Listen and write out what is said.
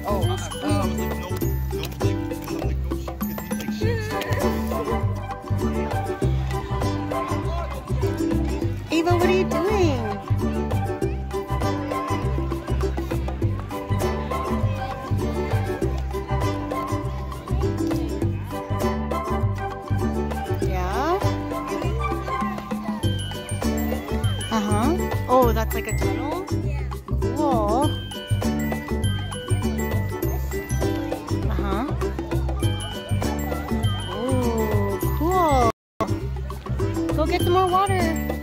Oh, that's I was cool. like, no, like, I'm like, no shit, because he's like, shit. Ava, what are you doing? Yeah? Uh-huh. Oh, that's like a tunnel? Yeah. Cool. Uh-huh. Ooh, cool. Go get some more water.